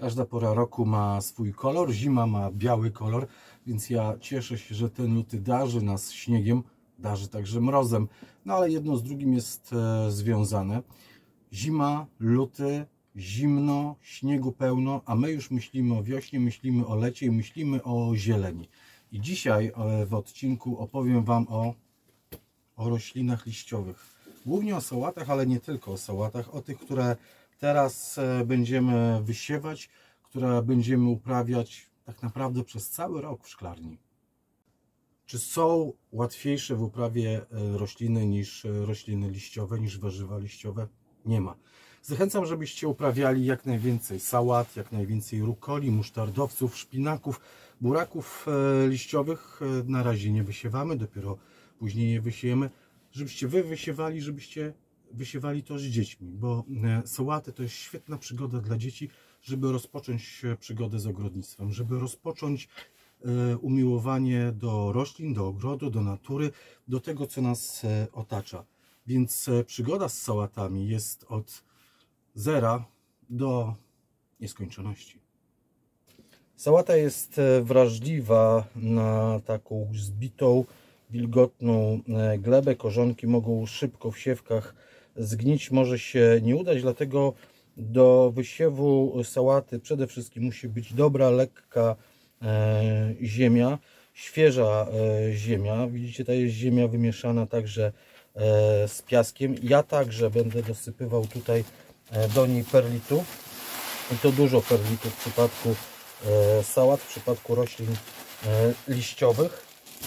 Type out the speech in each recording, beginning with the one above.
Każda pora roku ma swój kolor, zima ma biały kolor, więc ja cieszę się, że ten luty darzy nas śniegiem, darzy także mrozem, no ale jedno z drugim jest związane. Zima, luty, zimno, śniegu pełno, a my już myślimy o wiośnie, myślimy o lecie i myślimy o zieleni. I dzisiaj w odcinku opowiem Wam o roślinach liściowych. Głównie o sałatach, ale nie tylko o sałatach, o tych, które teraz będziemy wysiewać, które będziemy uprawiać tak naprawdę przez cały rok w szklarni. Czy są łatwiejsze w uprawie rośliny niż rośliny liściowe, niż warzywa liściowe? Nie ma. Zachęcam, żebyście uprawiali jak najwięcej sałat, jak najwięcej rukoli, musztardowców, szpinaków, buraków liściowych. Na razie nie wysiewamy, dopiero później je wysiejemy. Żebyście wy wysiewali, żebyście wysiewali to z dziećmi, bo sałaty to jest świetna przygoda dla dzieci, żeby rozpocząć przygodę z ogrodnictwem, żeby rozpocząć umiłowanie do roślin, do ogrodu, do natury, do tego, co nas otacza. Więc przygoda z sałatami jest od zera do nieskończoności. Sałata jest wrażliwa na taką zbitą, wilgotną glebę. Korzonki mogą szybko w siewkach zgnić, może się nie udać, dlatego do wysiewu sałaty przede wszystkim musi być dobra, lekka ziemia, świeża ziemia. Widzicie, ta jest ziemia wymieszana także z piaskiem. Ja także będę dosypywał tutaj do niej perlitu i to dużo perlitu w przypadku sałat, w przypadku roślin liściowych.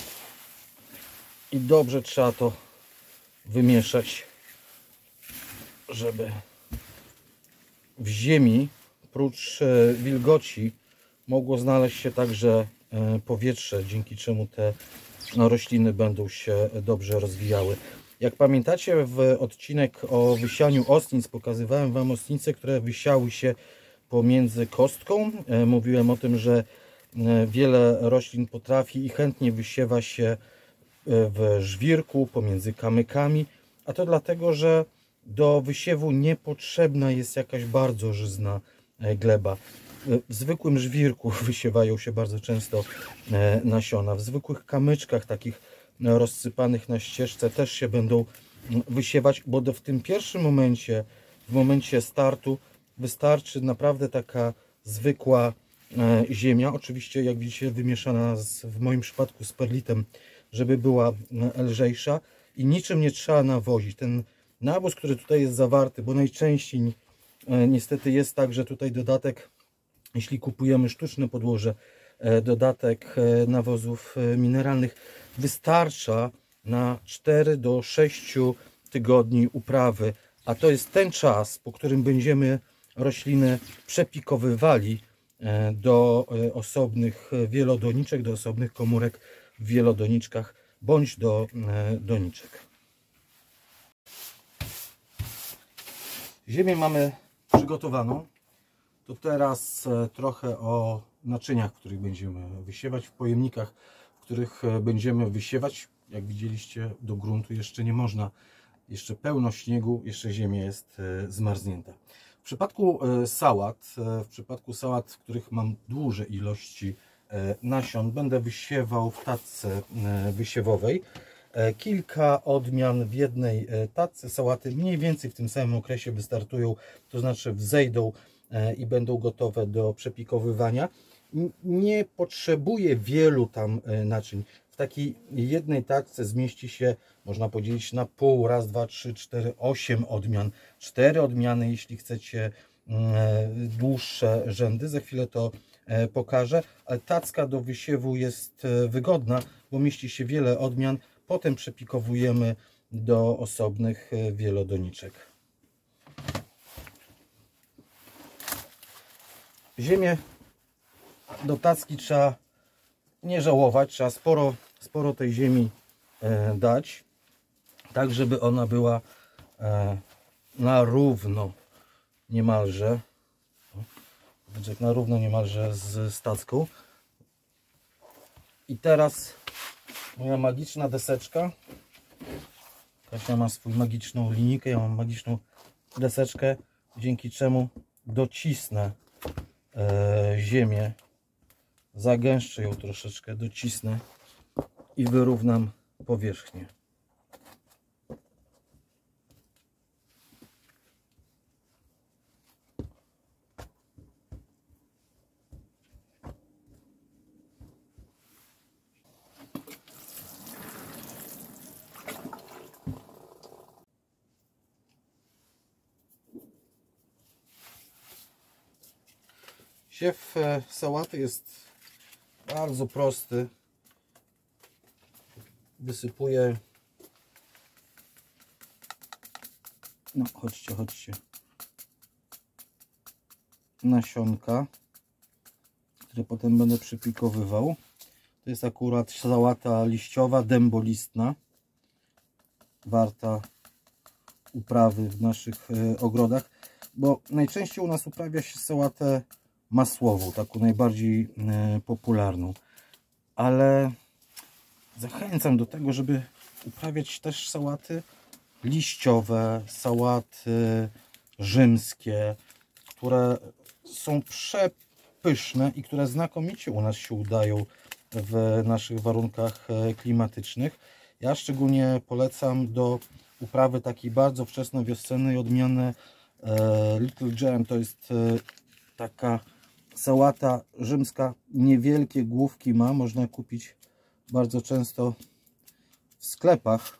I dobrze trzeba to wymieszać, żeby w ziemi prócz wilgoci mogło znaleźć się także powietrze, dzięki czemu te rośliny będą się dobrze rozwijały. Jak pamiętacie, w odcinek o wysianiu ostnic pokazywałem Wam ostnice, które wysiały się pomiędzy kostką. Mówiłem o tym, że wiele roślin potrafi i chętnie wysiewa się w żwirku, pomiędzy kamykami, a to dlatego, że do wysiewu niepotrzebna jest jakaś bardzo żyzna gleba. W zwykłym żwirku wysiewają się bardzo często nasiona. W zwykłych kamyczkach, takich rozsypanych na ścieżce, też się będą wysiewać, bo w tym pierwszym momencie, w momencie startu, wystarczy naprawdę taka zwykła ziemia. Oczywiście, jak widzicie, wymieszana w moim przypadku z perlitem, żeby była lżejsza i niczym nie trzeba nawozić. Ten nawóz, który tutaj jest zawarty, bo najczęściej niestety jest tak, że tutaj dodatek, jeśli kupujemy sztuczne podłoże, dodatek nawozów mineralnych wystarcza na 4 do 6 tygodni uprawy, a to jest ten czas, po którym będziemy rośliny przepikowywali do osobnych wielodoniczek, do osobnych komórek w wielodoniczkach bądź do doniczek. Ziemię mamy przygotowaną. To teraz trochę o naczyniach, w których będziemy wysiewać, w pojemnikach, w których będziemy wysiewać. Jak widzieliście, do gruntu jeszcze nie można, jeszcze pełno śniegu, jeszcze ziemia jest zmarznięta. W przypadku sałat, w których mam duże ilości nasion, będę wysiewał w tacce wysiewowej. Kilka odmian w jednej tacce. Sałaty mniej więcej w tym samym okresie wystartują, to znaczy wzejdą i będą gotowe do przepikowywania. Nie potrzebuję wielu tam naczyń. W takiej jednej tacce zmieści się, można podzielić na pół, raz, dwa, trzy, cztery, 8 odmian. 4 odmiany, jeśli chcecie dłuższe rzędy. Za chwilę to pokażę. Ale tacka do wysiewu jest wygodna, bo mieści się wiele odmian. Potem przepikowujemy do osobnych wielodoniczek. Ziemię do tacki trzeba nie żałować, trzeba sporo tej ziemi dać, tak żeby ona była na równo niemalże, na równo niemalże z tacką. I teraz moja magiczna deseczka. Kasia ma swój magiczną linijkę, ja mam magiczną deseczkę, dzięki czemu docisnę ziemię, zagęszczę ją troszeczkę, docisnę i wyrównam powierzchnię. Siew sałaty jest bardzo prosty. Wysypuję. No, chodźcie. Nasionka, które potem będę przypikowywał. To jest akurat sałata liściowa, dębolistna. Warta uprawy w naszych ogrodach, bo najczęściej u nas uprawia się sałatę masłową, taką najbardziej popularną, ale zachęcam do tego, żeby uprawiać też sałaty liściowe, sałaty rzymskie, które są przepyszne i które znakomicie u nas się udają w naszych warunkach klimatycznych. Ja szczególnie polecam do uprawy takiej bardzo wczesnowiosennej odmiany Little Gem. To jest taka sałata rzymska, niewielkie główki ma, można kupić bardzo często w sklepach,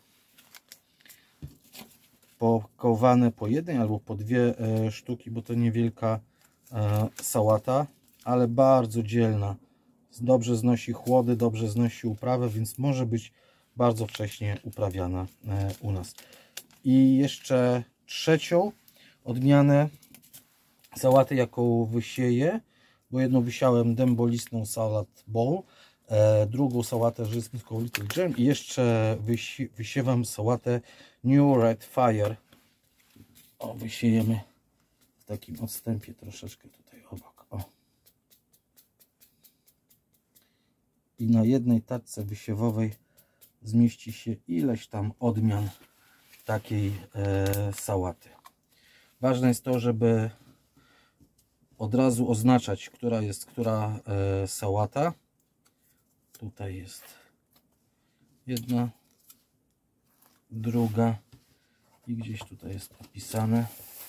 pokowane po jednej albo po dwie sztuki, bo to niewielka sałata, ale bardzo dzielna, dobrze znosi chłody, dobrze znosi uprawę, więc może być bardzo wcześnie uprawiana u nas. I jeszcze trzecią odmianę sałaty, jaką wysieję, bo jedną wysiałem dębolistną salad bowl, drugą sałatę rzymską Little Gem i jeszcze wysiewam sałatę New Red Fire. O, wysiejemy w takim odstępie troszeczkę tutaj obok. O. I na jednej tacce wysiewowej zmieści się ileś tam odmian takiej sałaty. Ważne jest to, żeby od razu oznaczać, która jest która sałata. Tutaj jest jedna, druga i gdzieś tutaj jest napisane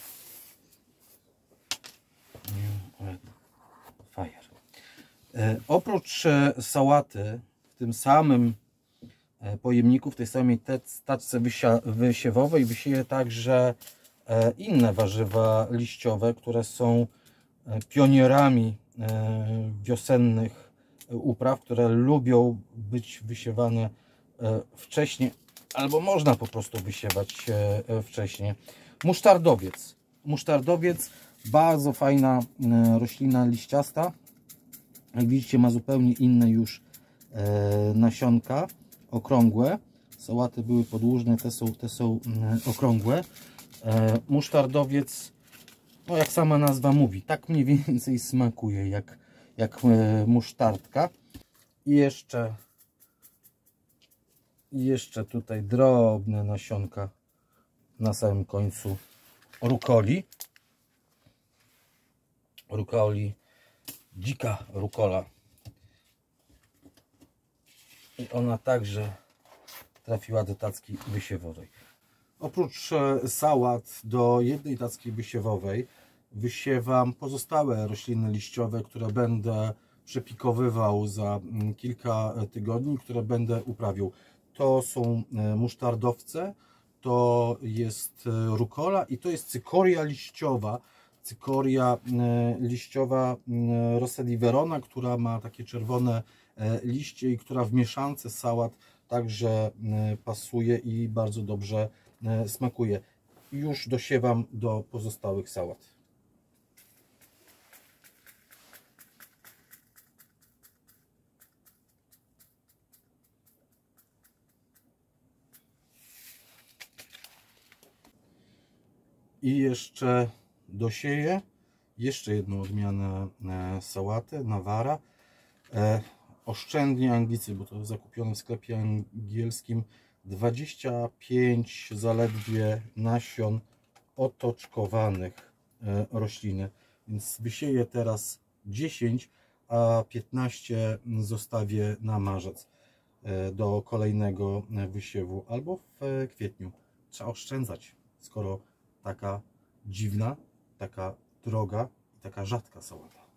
New Red Fire. Oprócz sałaty w tym samym pojemniku, w tej samej tacce wysiewowej wysieję także inne warzywa liściowe, które są pionierami wiosennych upraw, które lubią być wysiewane wcześniej, albo można po prostu wysiewać wcześniej. Musztardowiec. Musztardowiec, bardzo fajna roślina liściasta. Jak widzicie, ma zupełnie inne już nasionka, okrągłe. Sałaty były podłużne, te są okrągłe. Musztardowiec, no jak sama nazwa mówi, tak mniej więcej smakuje jak musztardka. I jeszcze tutaj drobne nasionka na samym końcu rukoli. Rukoli, dzika rukola. I ona także trafiła do tacki wysiewowej. Oprócz sałat do jednej tacki wysiewowej wysiewam pozostałe rośliny liściowe, które będę przepikowywał za kilka tygodni, które będę uprawiał. To są musztardowce, to jest rukola i to jest cykoria liściowa. Cykoria liściowa Rosselli Verona, która ma takie czerwone liście i która w mieszance sałat także pasuje i bardzo dobrze smakuje. Już dosiewam do pozostałych sałat. I jeszcze dosieję jeszcze jedną odmianę sałaty, Nawara. Oszczędnie Anglicy, bo to zakupione w sklepie angielskim, 25 zaledwie nasion otoczkowanych rośliny. Więc wysieję teraz 10, a 15 zostawię na marzec do kolejnego wysiewu albo w kwietniu. Trzeba oszczędzać, skoro taka dziwna, taka droga i taka rzadka sałata.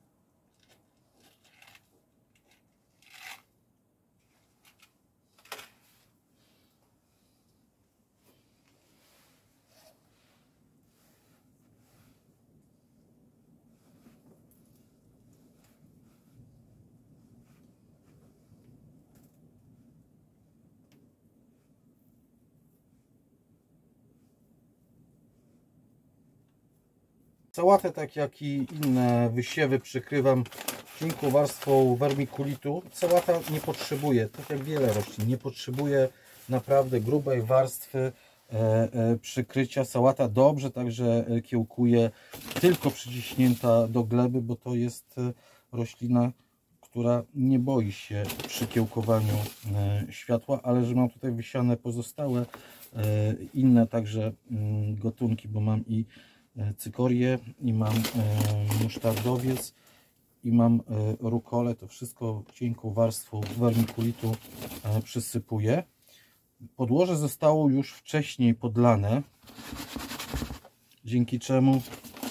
Sałatę, tak jak i inne wysiewy, przykrywam cienką warstwą wermikulitu. Sałata nie potrzebuje, tak jak wiele roślin, nie potrzebuje naprawdę grubej warstwy przykrycia. Sałata dobrze także kiełkuje, tylko przyciśnięta do gleby, bo to jest roślina, która nie boi się przy kiełkowaniu światła, ale że mam tutaj wysiane pozostałe inne także gatunki, bo mam i cykorię, i mam musztardowiec, i mam rukolę. To wszystko cienką warstwą wermikulitu przysypuję. Podłoże zostało już wcześniej podlane, dzięki czemu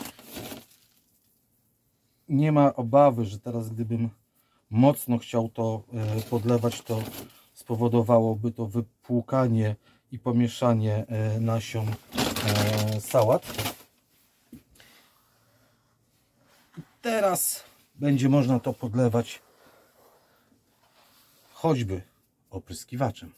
nie ma obawy, że teraz gdybym mocno chciał to podlewać, to spowodowałoby to wypłukanie i pomieszanie nasion sałat. Teraz będzie można to podlewać choćby opryskiwaczem.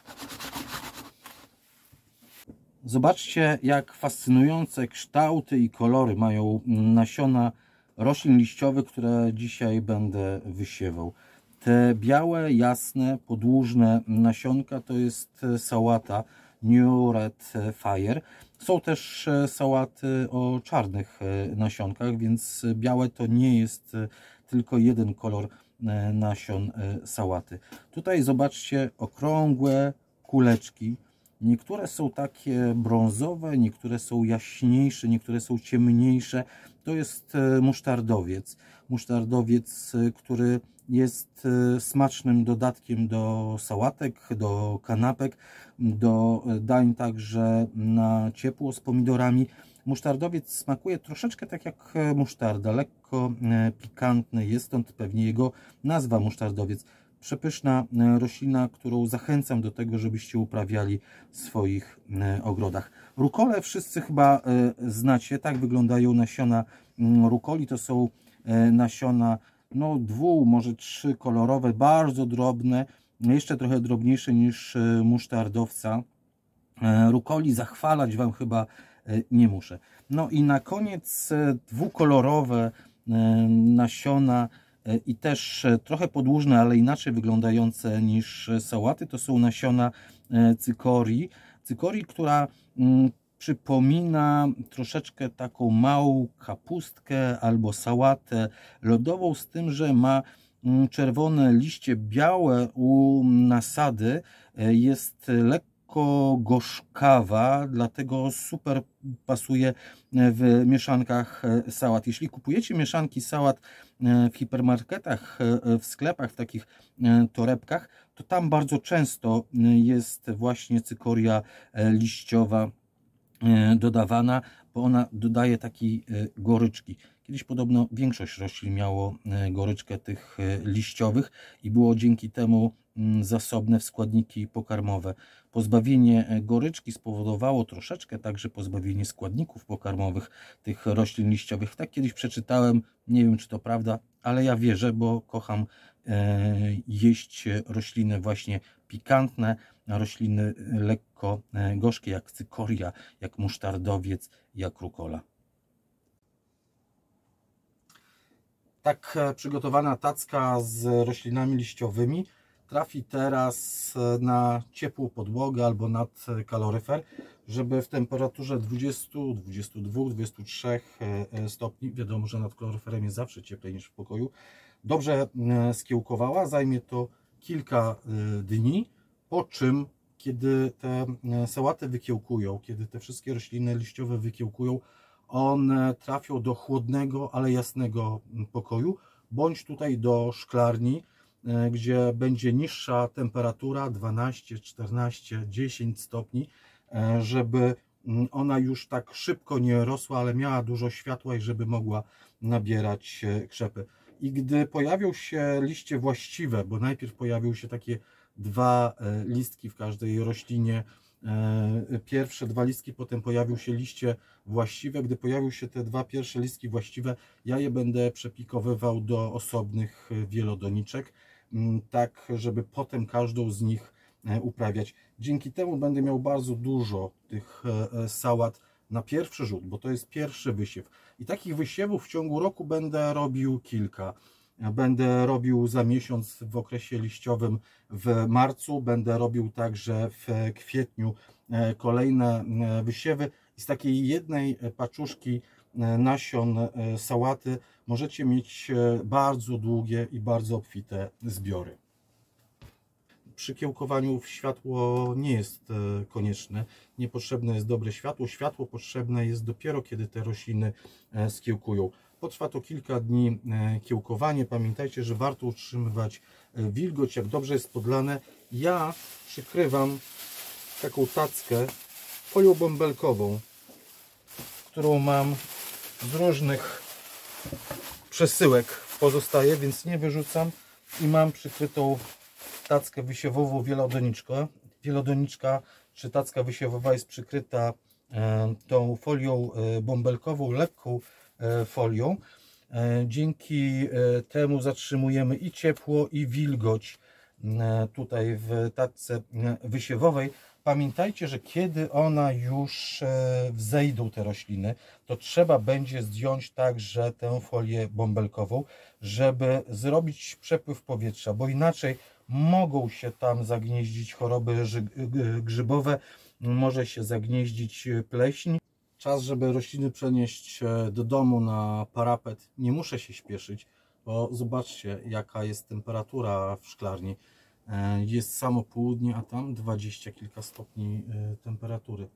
Zobaczcie, jak fascynujące kształty i kolory mają nasiona roślin liściowych, które dzisiaj będę wysiewał. Te białe, jasne, podłużne nasionka to jest sałata New Red Fire. Są też sałaty o czarnych nasionkach, więc białe to nie jest tylko jeden kolor nasion sałaty. Tutaj zobaczcie okrągłe kuleczki. Niektóre są takie brązowe, niektóre są jaśniejsze, niektóre są ciemniejsze. To jest musztardowiec. Musztardowiec, który jest smacznym dodatkiem do sałatek, do kanapek, do dań także na ciepło z pomidorami. Musztardowiec smakuje troszeczkę tak jak musztarda, lekko pikantny jest, stąd pewnie jego nazwa musztardowiec. Przepyszna roślina, którą zachęcam do tego, żebyście uprawiali w swoich ogrodach. Rukole wszyscy chyba znacie. Tak wyglądają nasiona rukoli. To są nasiona może 3 kolorowe, bardzo drobne, jeszcze trochę drobniejsze niż musztardowca. Rukoli zachwalać Wam chyba nie muszę. No i na koniec dwukolorowe nasiona i też trochę podłużne, ale inaczej wyglądające niż sałaty. To są nasiona cykorii. Cykorii, która przypomina troszeczkę taką małą kapustkę albo sałatę lodową, z tym, że ma czerwone liście, białe u nasady, jest lekko gorzkawa, dlatego super pasuje w mieszankach sałat. Jeśli kupujecie mieszanki sałat w hipermarketach, w sklepach, w takich torebkach, to tam bardzo często jest właśnie cykoria liściowa dodawana, bo ona dodaje takiej goryczki. Kiedyś podobno większość roślin miało goryczkę tych liściowych i było dzięki temu zasobne w składniki pokarmowe. Pozbawienie goryczki spowodowało troszeczkę także pozbawienie składników pokarmowych tych roślin liściowych. Tak kiedyś przeczytałem, nie wiem czy to prawda, ale ja wierzę, bo kocham jeść rośliny właśnie pikantne, rośliny lekko gorzkie, jak cykoria, jak musztardowiec, jak rukola. Tak przygotowana tacka z roślinami liściowymi trafi teraz na ciepłą podłogę albo nad kaloryfer, żeby w temperaturze 20, 22, 23 stopni, wiadomo, że nad kaloryferem jest zawsze cieplej niż w pokoju, dobrze skiełkowała. Zajmie to kilka dni, po czym, kiedy te sałaty wykiełkują, kiedy te wszystkie rośliny liściowe wykiełkują, one trafią do chłodnego, ale jasnego pokoju, bądź tutaj do szklarni, gdzie będzie niższa temperatura 12, 14, 10 stopni, żeby ona już tak szybko nie rosła, ale miała dużo światła i żeby mogła nabierać krzepy. I gdy pojawią się liście właściwe, bo najpierw pojawią się takie dwa listki w każdej roślinie, pierwsze dwa listki, potem pojawią się liście właściwe. Gdy pojawią się te dwa pierwsze listki właściwe, ja je będę przepikowywał do osobnych wielodoniczek, tak żeby potem każdą z nich uprawiać. Dzięki temu będę miał bardzo dużo tych sałat na pierwszy rzut, bo to jest pierwszy wysiew. I takich wysiewów w ciągu roku będę robił kilka. Będę robił za miesiąc w okresie liściowym w marcu, będę robił także w kwietniu kolejne wysiewy. I z takiej jednej paczuszki nasion sałaty możecie mieć bardzo długie i bardzo obfite zbiory. Przy kiełkowaniu światło nie jest konieczne, niepotrzebne jest dobre światło. Światło potrzebne jest dopiero, kiedy te rośliny skiełkują. Potrwa to kilka dni kiełkowanie. Pamiętajcie, że warto utrzymywać wilgoć, jak dobrze jest podlane. Ja przykrywam taką tackę folią bąbelkową, którą mam z różnych przesyłek pozostaje, więc nie wyrzucam, i mam przykrytą tackę wysiewową wielodoniczkę. Wielodoniczka czy tacka wysiewowa jest przykryta tą folią bąbelkową, lekką folią. Dzięki temu zatrzymujemy i ciepło, i wilgoć tutaj w tacce wysiewowej. Pamiętajcie, że kiedy ona już wzejdą, te rośliny, to trzeba będzie zdjąć także tę folię bąbelkową, żeby zrobić przepływ powietrza, bo inaczej mogą się tam zagnieździć choroby grzybowe, może się zagnieździć pleśń. Czas, żeby rośliny przenieść do domu na parapet. Nie muszę się śpieszyć, bo zobaczcie, jaka jest temperatura w szklarni. Jest samo południe, a tam 20 kilka stopni temperatury.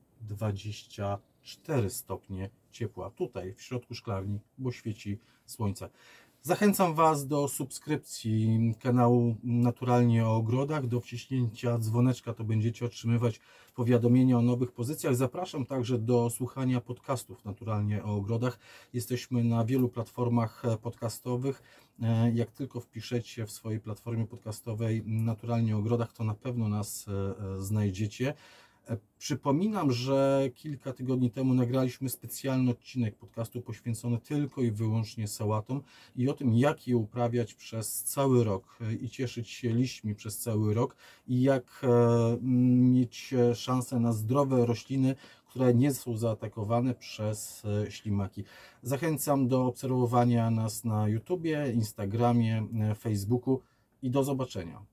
24 stopnie ciepła tutaj w środku szklarni, bo świeci słońce. Zachęcam Was do subskrypcji kanału Naturalnie o Ogrodach, do wciśnięcia dzwoneczka, to będziecie otrzymywać powiadomienia o nowych pozycjach. Zapraszam także do słuchania podcastów Naturalnie o Ogrodach. Jesteśmy na wielu platformach podcastowych. Jak tylko wpiszecie w swojej platformie podcastowej Naturalnie o Ogrodach, to na pewno nas znajdziecie. Przypominam, że kilka tygodni temu nagraliśmy specjalny odcinek podcastu poświęcony tylko i wyłącznie sałatom i o tym, jak je uprawiać przez cały rok i cieszyć się liśćmi przez cały rok, i jak mieć szansę na zdrowe rośliny, które nie są zaatakowane przez ślimaki. Zachęcam do obserwowania nas na YouTubie, Instagramie, Facebooku i do zobaczenia.